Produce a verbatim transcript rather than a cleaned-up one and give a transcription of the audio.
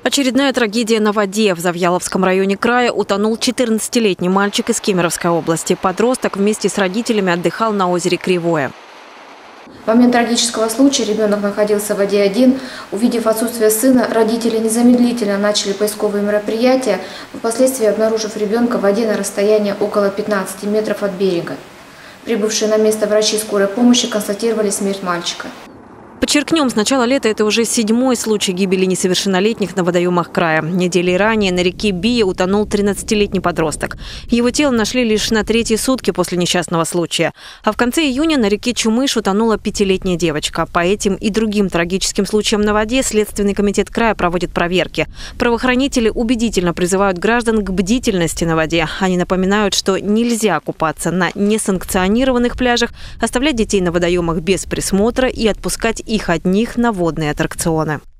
Очередная трагедия на воде. В Завьяловском районе края утонул четырнадцатилетний мальчик из Кемеровской области. Подросток вместе с родителями отдыхал на озере Кривое. В момент трагического случая ребенок находился в воде один. Увидев отсутствие сына, родители незамедлительно начали поисковые мероприятия, впоследствии обнаружив ребенка в воде на расстоянии около пятнадцати метров от берега. Прибывшие на место врачи скорой помощи констатировали смерть мальчика. Подчеркнем, с начала лета это уже седьмой случай гибели несовершеннолетних на водоемах края. Недели ранее на реке Бия утонул тринадцатилетний подросток. Его тело нашли лишь на третьи сутки после несчастного случая. А в конце июня на реке Чумыш утонула пятилетняя девочка. По этим и другим трагическим случаям на воде Следственный комитет края проводит проверки. Правоохранители убедительно призывают граждан к бдительности на воде. Они напоминают, что нельзя купаться на несанкционированных пляжах, оставлять детей на водоемах без присмотра и отпускать их одних на водные аттракционы.